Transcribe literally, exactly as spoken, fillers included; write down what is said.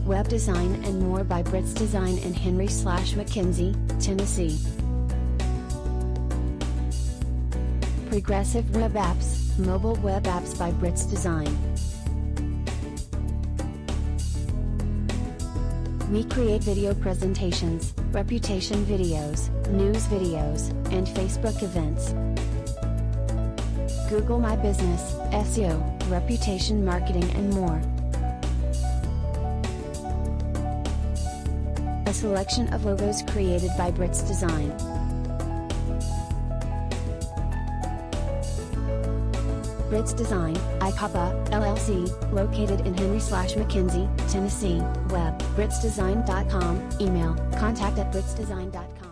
web design and more by Brits Design in Henry slash McKenzie, Tennessee. Progressive Web Apps, Mobile Web Apps by Brits Design. We create video presentations, reputation videos, news videos, and Facebook events. Google My Business, S E O, reputation marketing and more. A selection of logos created by Brits Design. Brits Design, I C A P A, L L C, located in Henry slash McKenzie, Tennessee. Web, Brits Design dot com. Email, contact at Brits Design dot com.